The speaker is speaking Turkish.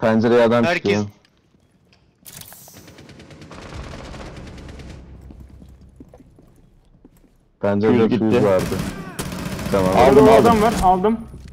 Pencereye adam Herkes- çıkıyor. Pencerede Fuse gitti. fuse vardı. Tamam. Aldım, Orada o aldım. adam var. Aldım.